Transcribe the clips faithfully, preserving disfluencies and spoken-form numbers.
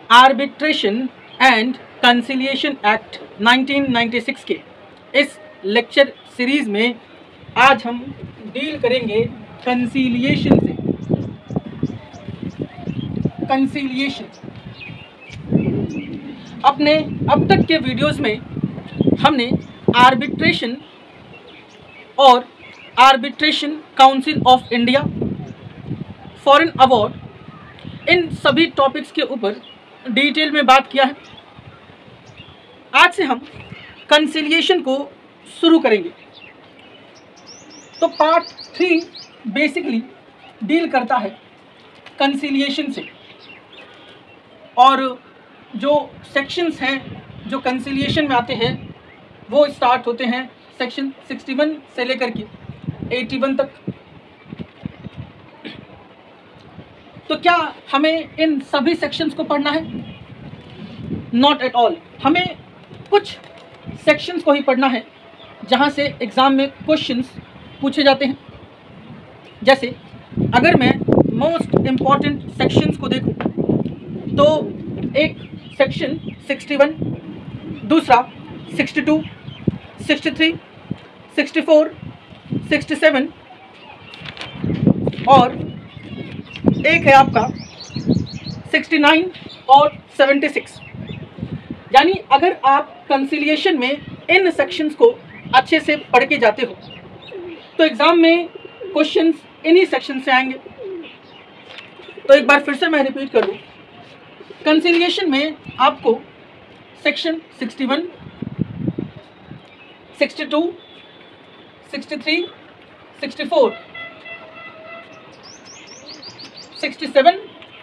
Arbitration and conciliation act nineteen ninety six के इस lecture series में आज हम डील करेंगे कंसिलिएशन से। कंसिलिएशन अपने अब तक के वीडियोस में हमने आर्बिट्रेशन और arbitration council of India, foreign award, इन सभी टॉपिक्स के ऊपर डिटेल में बात किया है। आज से हम कंसिलिएशन को शुरू करेंगे। तो पार्ट थ्री बेसिकली डील करता है कंसिलिएशन से, और जो सेक्शंस हैं जो कंसिलिएशन में आते हैं वो स्टार्ट होते हैं सेक्शन सिक्सटी वन से लेकर के एटी वन तक। तो क्या हमें इन सभी सेक्शंस को पढ़ना है? Not at all. हमें कुछ सेक्शंस को ही पढ़ना है जहाँ से एग्ज़ाम में क्वेश्चंस पूछे जाते हैं। जैसे अगर मैं मोस्ट इम्पॉर्टेंट सेक्शंस को देखूं तो एक सेक्शन सिक्सटी वन, दूसरा sixty two, sixty three, sixty four, sixty seven और एक है आपका सिक्सटी नाइन और सेवेंटी सिक्स। यानी अगर आप कंसिलिएशन में इन सेक्शंस को अच्छे से पढ़ के जाते हो तो एग्ज़ाम में क्वेश्चंस इन्हीं सेक्शन से आएंगे। तो एक बार फिर से मैं रिपीट कर दूँ, कंसिलिएशन में आपको section sixty one, sixty two, sixty three, sixty four, sixty seven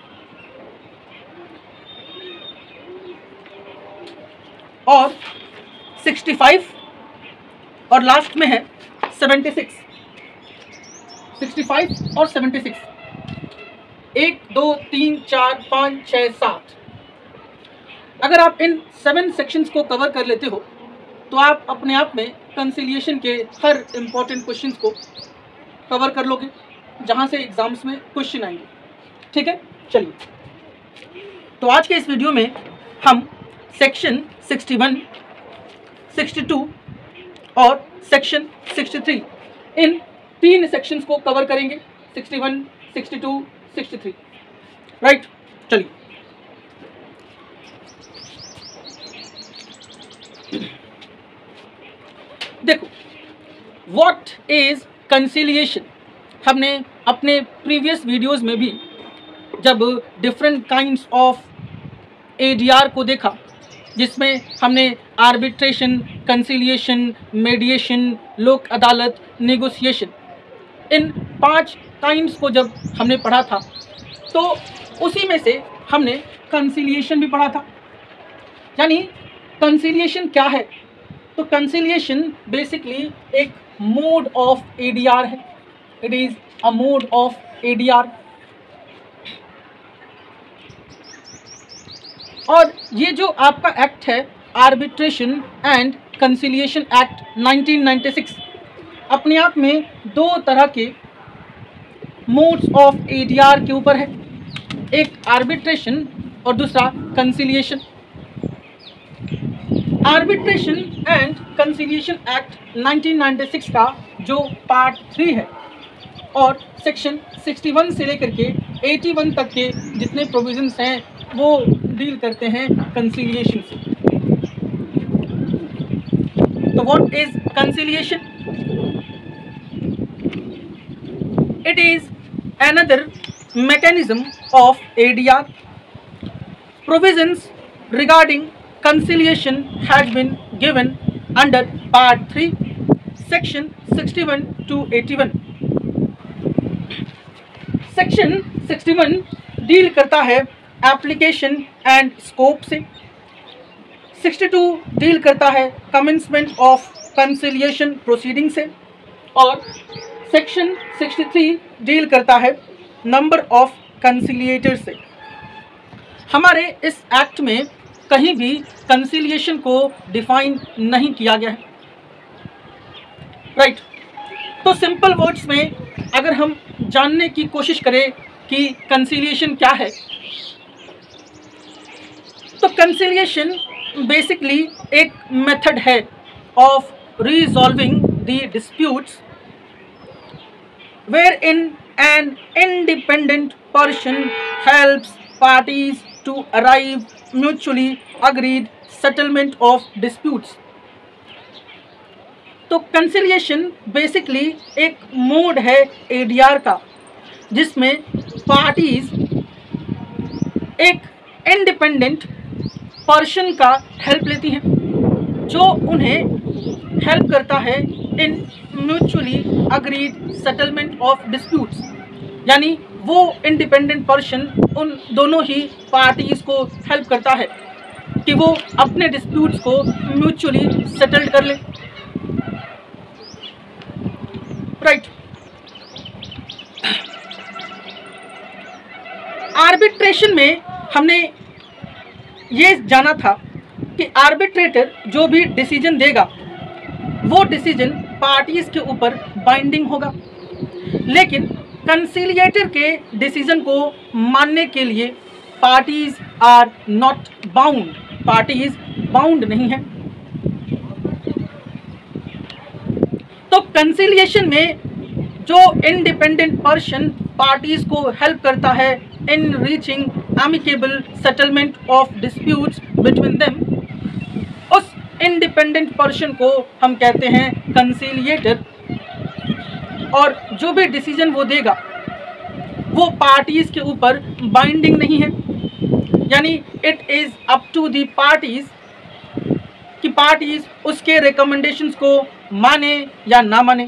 और सिक्सटी फाइव और लास्ट में है सेवेंटी सिक्स। सिक्सटी फाइव और सेवेंटी सिक्स, एक, दो, तीन, चार, पाँच, छः, सात। अगर आप इन सेवन सेक्शंस को कवर कर लेते हो तो आप अपने आप में कंसिलिएशन के हर इम्पॉर्टेंट क्वेश्चंस को कवर कर लोगे जहाँ से एग्जाम्स में क्वेश्चन आएंगे। ठीक है, चलिए। तो आज के इस वीडियो में हम section sixty one, sixty two और सेक्शन सिक्सटी थ्री, इन तीन सेक्शंस को कवर करेंगे। Sixty one, sixty two, sixty three, right. चलिए, देखो, व्हाट इज कंसिलिएशन। हमने अपने प्रीवियस वीडियोस में भी जब डिफरेंट काइंड्स ऑफ एडीआर को देखा, जिसमें हमने आर्बिट्रेशन, कंसिलिएशन, मेडिएशन, लोक अदालत, नेगोशिएशन, इन पांच काइंड्स को जब हमने पढ़ा था तो उसी में से हमने कंसिलिएशन भी पढ़ा था। यानी कंसिलिएशन क्या है? तो कंसिलिएशन बेसिकली एक मोड ऑफ एडीआर है। It is a mode of ADR. और ये जो आपका एक्ट है arbitration and conciliation act nineteen ninety six, अपने आप में दो तरह के मोड्स ऑफ एडीआर के ऊपर है, एक आर्बिट्रेशन और दूसरा conciliation. Arbitration and conciliation act nineteen ninety six का जो पार्ट थ्री है और सेक्शन सिक्सटी वन से लेकर के एटी वन तक के जितने प्रोविजंस हैं वो डील करते हैं कंसिलिएशन से। तो what is conciliation? It is another mechanism of A D R. Provisions regarding conciliation has been given under Part three, Section sixty-one to eighty-one. Section sixty one deal करता है application and scope से, sixty two deal करता है commencement of conciliation proceeding से, और section sixty three deal करता है number of कंसिलिएटर से। हमारे इस एक्ट में कहीं भी कंसिलिएशन को डिफाइन नहीं किया गया है, राइट। तो सिंपल वर्ड्स में अगर हम जानने की कोशिश करें कि कंसिलिएशन क्या है, तो कंसिलिएशन बेसिकली एक मेथड है of resolving the disputes wherein an independent person helps parties to arrive mutually agreed settlement of disputes. तो कंसिलिएशन बेसिकली एक मोड है एडीआर का जिसमें पार्टीज एक इंडिपेंडेंट पर्सन का हेल्प लेती हैं जो उन्हें हेल्प करता है in mutually agreed settlement of disputes, यानी वो इंडिपेंडेंट पर्सन उन दोनों ही पार्टीज को हेल्प करता है कि वो अपने डिस्प्यूट्स को म्यूचुअली सेटल्ड कर ले। राइट। आर्बिट्रेशन में हमने ये जाना था कि आर्बिट्रेटर जो भी डिसीजन देगा वो डिसीजन पार्टीज के ऊपर बाइंडिंग होगा, लेकिन कंसिलिएटर के डिसीजन को मानने के लिए parties are not bound, parties bound नहीं है। तो कंसिलिएशन में जो इंडिपेंडेंट पर्सन पार्टीज को हेल्प करता है in reaching amicable settlement of disputes between them, उस इंडिपेंडेंट पर्सन को हम कहते हैं कंसिलिएटर, और जो भी डिसीजन वो देगा वो पार्टीज के ऊपर बाइंडिंग नहीं है, यानी it is up to the parties कि पार्टीज उसके रिकमेंडेशंस को माने या ना माने।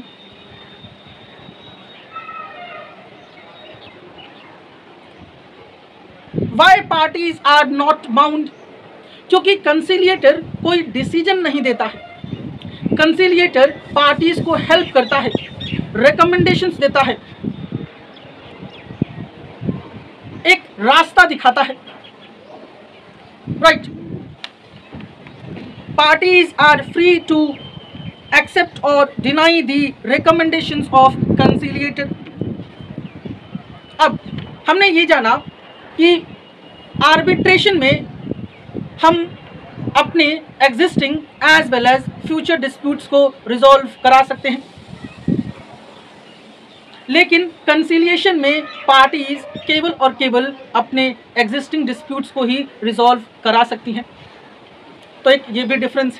Why parties are not bound? क्योंकि कंसिलिएटर कोई डिसीजन नहीं देता है, कंसिलिएटर पार्टीज को हेल्प करता है, रिकमेंडेशंस देता है, एक रास्ता दिखाता है। Right. Parties are free to accept और deny the recommendations of conciliator. अब हमने ये जाना कि आर्बिट्रेशन में हम अपने existing as well as future disputes को रिजॉल्व करा सकते हैं, लेकिन कंसिलिएशन में पार्टीज केवल और केवल अपने एग्जिस्टिंग डिस्प्यूट्स को ही रिजॉल्व करा सकती हैं। तो एक ये भी डिफरेंस है।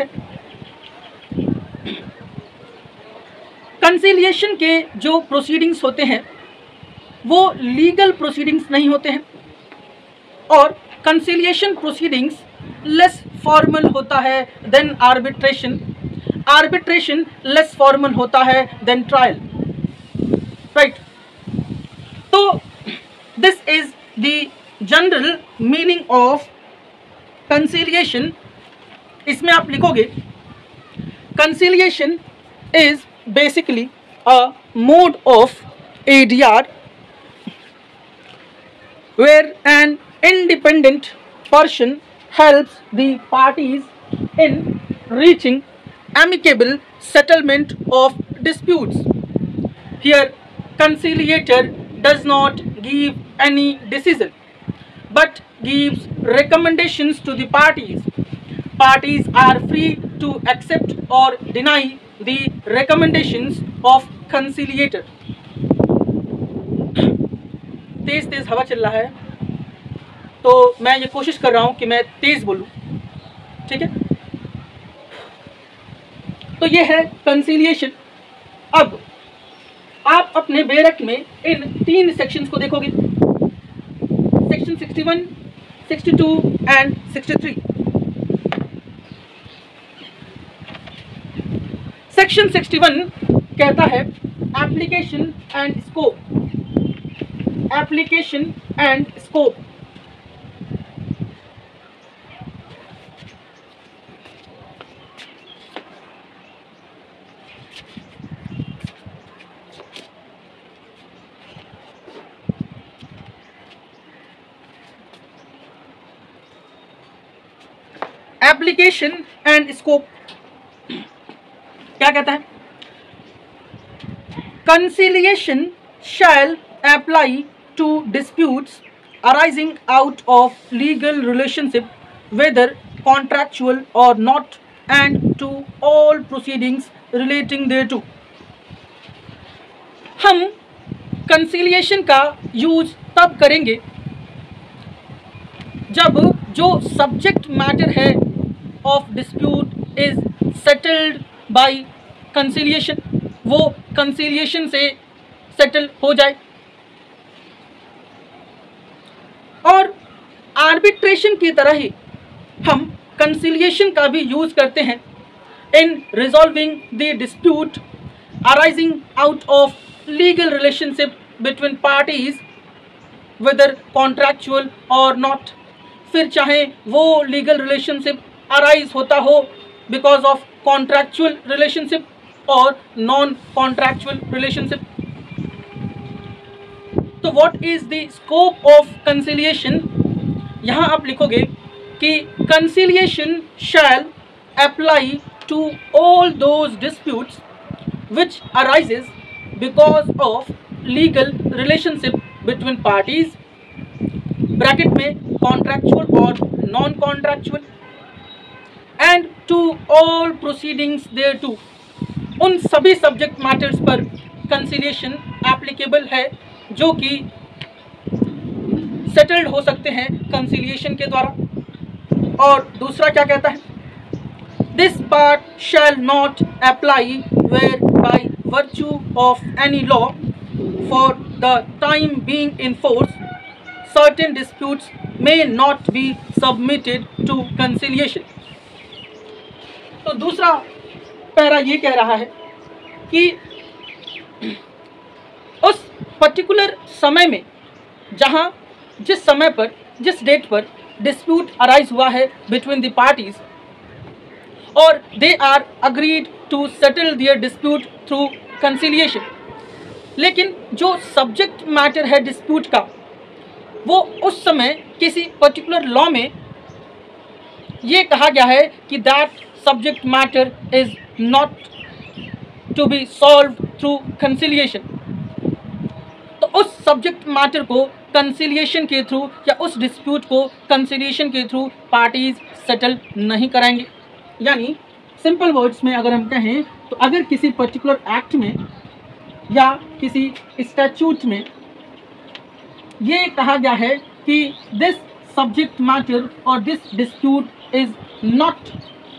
कंसिलिएशन के जो प्रोसीडिंग्स होते हैं वो लीगल प्रोसीडिंग्स नहीं होते हैं, और कंसिलिएशन प्रोसीडिंग्स लेस फॉर्मल होता है than arbitration, arbitration less formal होता है देन ट्रायल। राइट। तो this is the general meaning of conciliation. इसमें आप लिखोगे conciliation is basically a mode of ADR where an independent person helps the parties in reaching amicable settlement of disputes. Here, conciliator does not give any decision, but gives recommendations to the parties. Parties are free to accept or deny the recommendations of conciliator. तेज तेज हवा चल रहा है तो मैं ये कोशिश कर रहा हूँ कि मैं तेज बोलूँ, ठीक है। तो ये है कंसिलिएशन। अब आप अपने बेरक में इन तीन सेक्शंस को देखोगे, section sixty one, sixty two and sixty three. Section sixty one कहता है application and scope, application and scope। Application and scope क्या कहता है? Conciliation shall apply to disputes arising out of legal relationship whether contractual or not, and to all proceedings relating thereto. हम conciliation का use तब करेंगे जब जो subject matter है of dispute is settled by conciliation, वो कंसिलिएशन से settle हो जाए। और आर्बिट्रेशन की तरह ही हम कंसिलिएशन का भी यूज करते हैं in resolving the dispute arising out of legal relationship between parties whether contractual और नॉट। फिर चाहे वो लीगल रिलेशनशिप अराइज होता हो बिकॉज ऑफ कॉन्ट्रैक्चुअल रिलेशनशिप और नॉन कॉन्ट्रैक्चुअल रिलेशनशिप। तो what is the scope of conciliation? यहाँ आप लिखोगे कि conciliation shall apply to all those disputes which arises because of legal relationship between parties, bracket में contractual और non contractual, and to all proceedings thereto. उन सभी subject matters पर conciliation applicable है जो कि सेटल्ड हो सकते हैं कंसिलिएशन के द्वारा। और दूसरा क्या कहता है? This part shall not apply where by virtue of any law for the time being in force certain disputes may not be submitted to conciliation। तो दूसरा पैरा ये कह रहा है कि उस पर्टिकुलर समय में जहाँ जिस समय पर जिस डेट पर डिस्प्यूट अराइज हुआ है बिटवीन द पार्टीज और they are agreed to settle their dispute through conciliation, लेकिन जो सब्जेक्ट मैटर है डिस्प्यूट का वो उस समय किसी पर्टिकुलर लॉ में ये कहा गया है कि that subject matter is not to be solve through conciliation. तो उस सब्जेक्ट मैटर को कंसिलिएशन के थ्रू या उस डिस्प्यूट को कंसिलिएशन के थ्रू पार्टीज सेटल नहीं कराएंगे। यानी सिंपल वर्ड्स में अगर हम कहें तो अगर किसी पर्टिकुलर एक्ट में या किसी स्टैट्यूट में ये कहा गया है कि दिस सब्जेक्ट मैटर और this dispute is not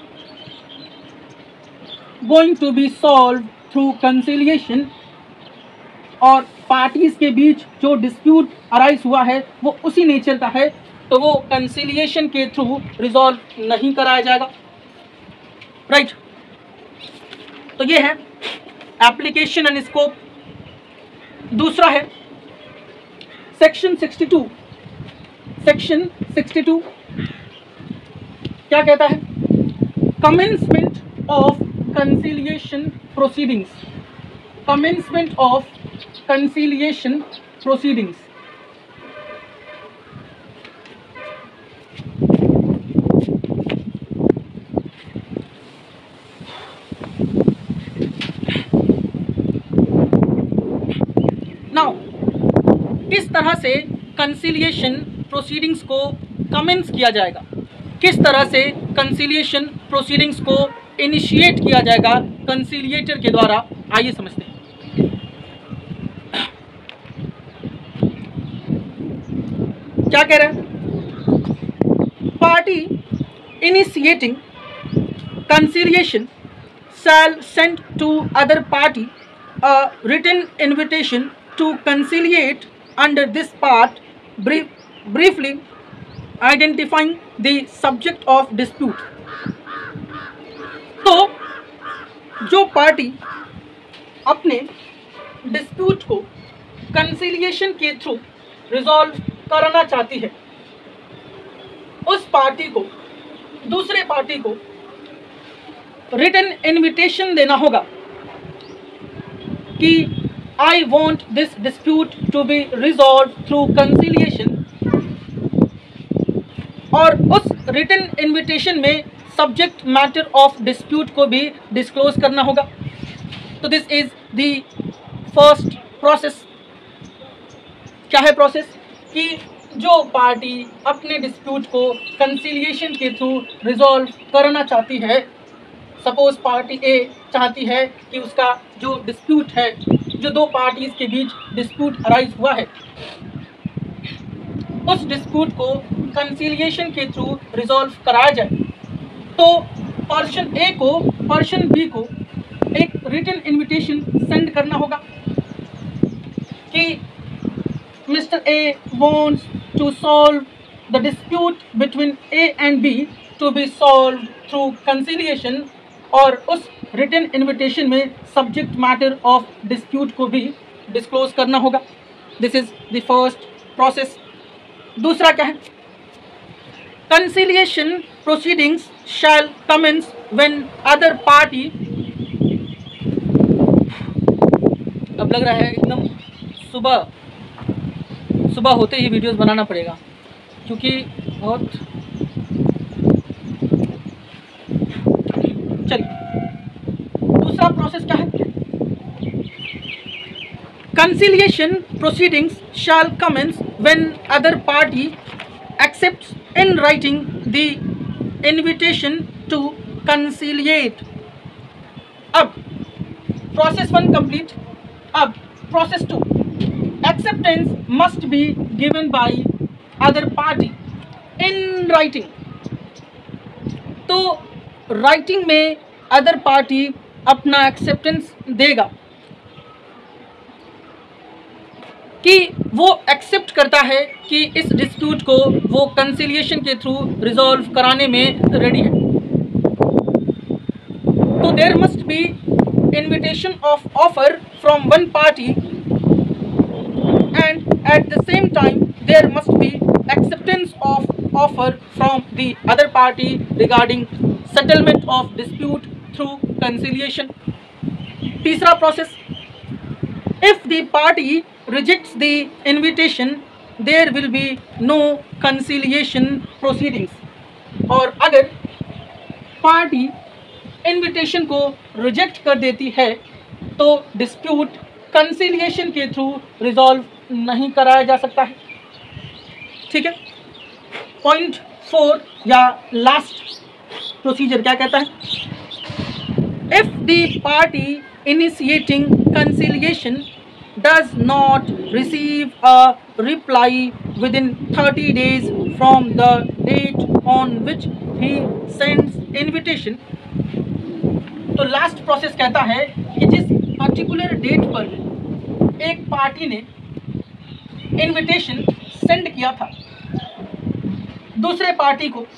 going to be solve through conciliation, और पार्टीज के बीच जो डिस्प्यूट अराइज हुआ है वो उसी नेचर का है, तो वो कंसिलिएशन के थ्रू रिजॉल्व नहीं कराया जाएगा। Right right. तो ये है एप्लीकेशन एंड स्कोप। दूसरा है section sixty two. Section sixty two क्या कहता है? Commencement of conciliation proceedings. Commencement of conciliation proceedings. Now किस तरह से कंसिलिएशन प्रोसीडिंग्स को कमेंस किया जाएगा, किस तरह से कंसिलिएशन प्रोसीडिंग्स को इनिशिएट किया जाएगा कंसिलिएटर के द्वारा, आइए समझते हैं। क्या कह रहा है? Party initiating conciliation shall send to other party a written invitation to conciliate under this part, brief, briefly identifying the subject of dispute। तो जो पार्टी अपने डिस्प्यूट को कंसिलिएशन के थ्रू रिजॉल्व कराना चाहती है, उस पार्टी को दूसरे पार्टी को रिटन इनविटेशन देना होगा कि I want this dispute to be resolve through conciliation, और उस रिटन इनविटेशन में सब्जेक्ट मैटर ऑफ डिस्प्यूट को भी डिस्क्लोज करना होगा। तो this is the first process. क्या है प्रोसेस? कि जो पार्टी अपने डिस्प्यूट को कंसिलिएशन के थ्रू रिजॉल्व करना चाहती है, सपोज पार्टी ए चाहती है कि उसका जो डिस्प्यूट है, जो दो पार्टीज के बीच डिस्प्यूट अराइज हुआ है, उस डिस्प्यूट को कंसिलिएशन के थ्रू रिजॉल्व कराया जाए, तो पर्सन ए को पर्सन बी को एक रिटन इनविटेशन सेंड करना होगा कि mister A wants to solve the dispute between A and B to be solve through conciliation, और उस रिटन इनविटेशन में सब्जेक्ट मैटर ऑफ डिस्प्यूट को भी डिस्क्लोज करना होगा। This is the first process. दूसरा क्या है? Conciliation proceedings shall commence when other party, अब लग रहा है एकदम सुबह सुबह होते ही वीडियोस बनाना पड़ेगा, क्योंकि बहुत चलिए दूसरा प्रोसेस क्या है? Conciliation proceedings shall commence when other party accepts in writing the invitation to conciliate. अब प्रोसेस वन कंप्लीट। अब process two, acceptance must be given by other party in writing. तो राइटिंग में अदर पार्टी अपना acceptance देगा कि वो accept करता है कि इस डिस्प्यूट को वो कंसिलिएशन के थ्रू रिजॉल्व कराने में रेडी है। तो there must be invitation of offer from one party, and at the same time there must be acceptance of offer from the other party regarding settlement of dispute through conciliation. तीसरा process, if the party rejects the invitation there will be no conciliation proceedings, और अगर party invitation को reject कर देती है तो dispute conciliation के through resolve नहीं कराया जा सकता है। ठीक है। पॉइंट फोर या लास्ट प्रोसीजर क्या कहता है? If the party initiating conciliation does not receive a reply within thirty days from the date on which he sends invitation, तो लास्ट प्रोसेस कहता है कि जिस पर्टिकुलर डेट पर एक पार्टी ने इनविटेशन सेंड किया था दूसरे पार्टी को,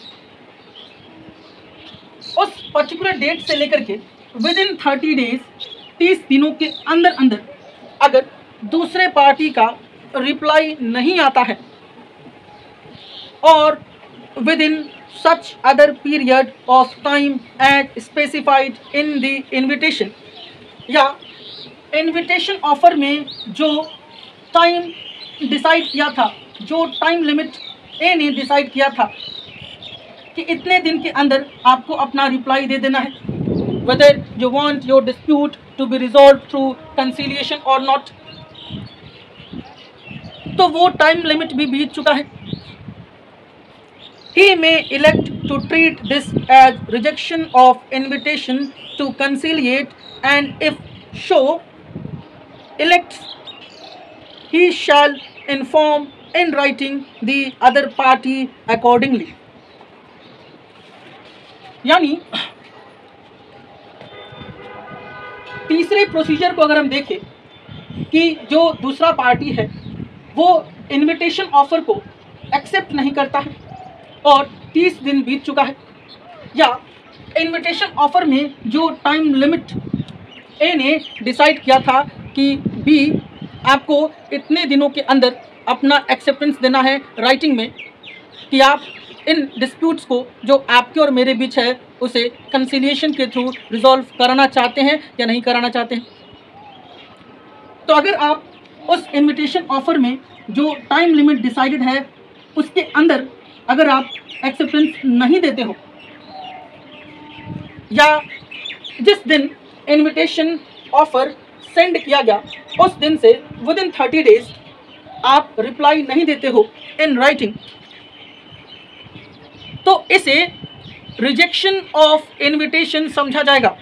उस पर्टिकुलर डेट से लेकर के विद इन थर्टी डेज, तीस दिनों के अंदर अंदर अगर दूसरे पार्टी का रिप्लाई नहीं आता है, और within such other period of time as specified in the invitation, या invitation offer में जो टाइम डिसाइड किया था, जो टाइम लिमिट ए ने डिसाइड किया था कि इतने दिन के अंदर आपको अपना रिप्लाई दे देना है, whether you want your dispute to be resolved through conciliation or not, तो वो टाइम लिमिट भी बीत चुका है। He may elect to treat this as rejection of invitation to conciliate, and if so elects, he shall inform in writing the other party accordingly. यानी तीसरे procedure को अगर हम देखें कि जो दूसरा पार्टी है वो इनविटेशन ऑफर को एक्सेप्ट नहीं करता है और तीस दिन बीत चुका है, या इनविटेशन ऑफर में जो टाइम लिमिट ए ने डिसाइड किया था कि बी आपको इतने दिनों के अंदर अपना एक्सेप्टेंस देना है राइटिंग में कि आप इन डिस्प्यूट्स को जो आपके और मेरे बीच है उसे कंसिलिएशन के थ्रू रिजॉल्व कराना चाहते हैं या नहीं कराना चाहते हैं। तो अगर आप उस इनविटेशन ऑफर में जो टाइम लिमिट डिसाइडेड है उसके अंदर अगर आप एक्सेप्टेंस नहीं देते हो, या जिस दिन इनविटेशन ऑफर सेंड किया गया उस दिन से विद इन थर्टी डेज आप रिप्लाई नहीं देते हो इन राइटिंग तो इसे रिजेक्शन ऑफ इनविटेशन समझा जाएगा।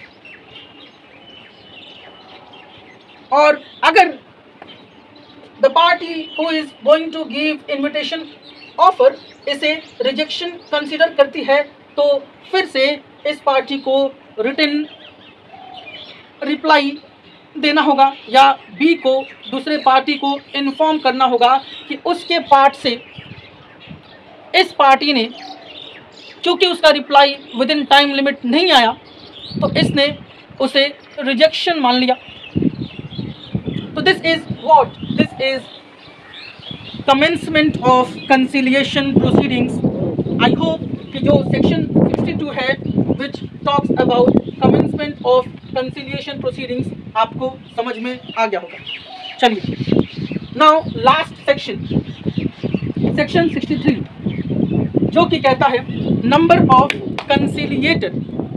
और अगर the party who is going to give invitation offer इसे रिजेक्शन कंसीडर करती है तो फिर से इस पार्टी को रिटन रिप्लाई देना होगा या बी को दूसरे पार्टी को इन्फॉर्म करना होगा कि उसके पार्ट से इस पार्टी ने, क्योंकि उसका reply within time limit नहीं आया तो इसने उसे रिजेक्शन मान लिया। तो this is what this is commencement of conciliation proceedings. I hope कि जो सेक्शन सिक्सटी टू है which talks about commencement of conciliation proceedings आपको समझ में आ गया होगा। चलिए now last section section sixty three जो कि कहता है number of conciliator.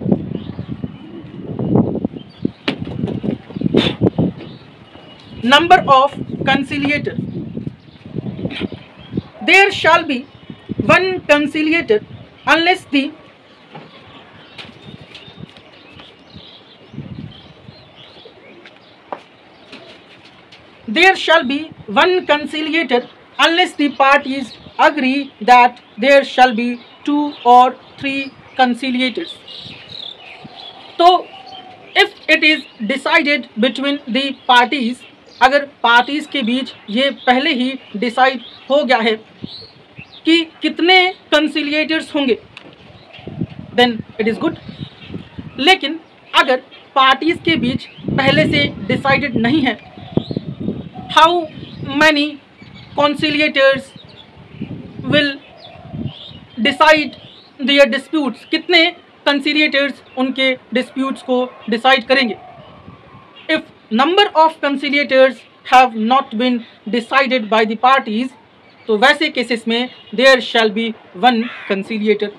Number of conciliator, there shall be one conciliator unless the there shall be one conciliator unless the parties agree that there shall be two or three conciliators. तो if it is decided between the parties, अगर parties के बीच ये पहले ही decide हो गया है कि कितने कंसिलिएटर्स होंगे देन इट इज़ गुड। लेकिन अगर पार्टीज के बीच पहले से डिसाइडेड नहीं है, how many conciliators will decide their disputes, कितने कंसिलिएटर्स उनके डिस्प्यूट्स को डिसाइड करेंगे। If number of conciliators have not been decided by the parties, तो वैसे केसेस में there shall be one conciliator।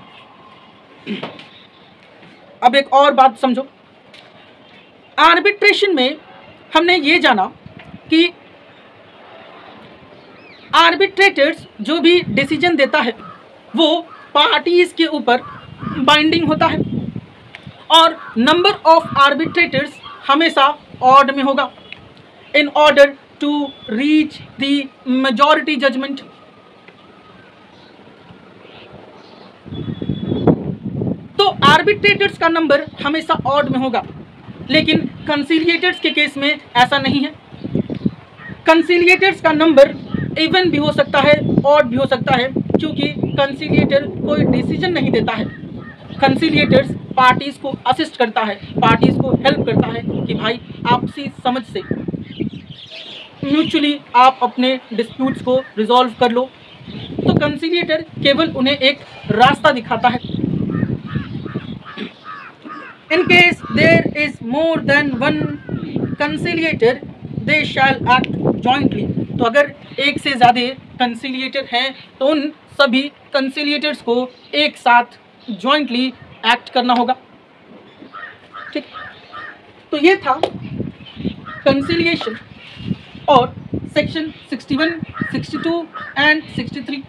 अब एक और बात समझो, आर्बिट्रेशन में हमने ये जाना कि आर्बिट्रेटर्स जो भी डिसीजन देता है वो पार्टीज के ऊपर बाइंडिंग होता है और नंबर ऑफ आर्बिट्रेटर्स हमेशा ऑड में होगा in order to reach the majority judgment. तो आर्बिट्रेटर्स का नंबर हमेशा ऑड में होगा, लेकिन कंसिलिएटर्स के केस में ऐसा नहीं है। कंसिलिएटर्स का नंबर इवन भी हो सकता है, ऑड भी हो सकता है, क्योंकि कंसिलिएटर कोई डिसीजन नहीं देता है। कंसिलिएटर्स पार्टीज को असिस्ट करता है, पार्टीज को हेल्प करता है कि भाई आपसी समझ से म्यूचुअली आप अपने डिस्प्यूट्स को रिजॉल्व कर लो। तो कंसिलिएटर केवल उन्हें एक रास्ता दिखाता है। In case there is more than one conciliator they shall act jointly. तो अगर एक से ज़्यादा कंसिलिएटर हैं तो उन सभी कंसिलिएटर्स को एक साथ जॉइंटली एक्ट करना होगा। ठीक, तो ये था कंसिलिएशन और section sixty one, sixty two and sixty three.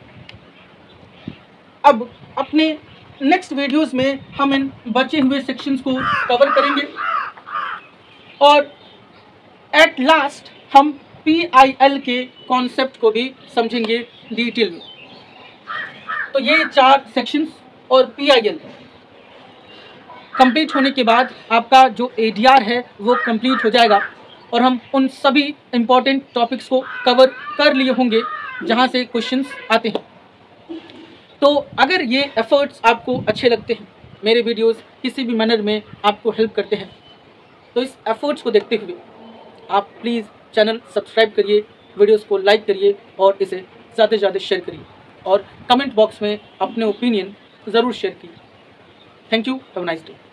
अब अपने नेक्स्ट वीडियोस में हम इन बचे हुए सेक्शंस को कवर करेंगे और एट लास्ट हम पी आई एल के कॉन्सेप्ट को भी समझेंगे डिटेल में। तो ये चार सेक्शंस और पी आई एल कंप्लीट होने के बाद आपका जो ए डी आर है वो कंप्लीट हो जाएगा और हम उन सभी इम्पॉर्टेंट टॉपिक्स को कवर कर लिए होंगे जहाँ से क्वेश्चंस आते हैं। तो अगर ये एफर्ट्स आपको अच्छे लगते हैं, मेरे वीडियोस किसी भी मैनर में आपको हेल्प करते हैं, तो इस एफर्ट्स को देखते हुए आप प्लीज़ चैनल सब्सक्राइब करिए, वीडियोस को लाइक करिए और इसे ज़्यादा से ज़्यादा शेयर करिए और कमेंट बॉक्स में अपने ओपिनियन ज़रूर शेयर कीजिए। Thank you, have a nice day.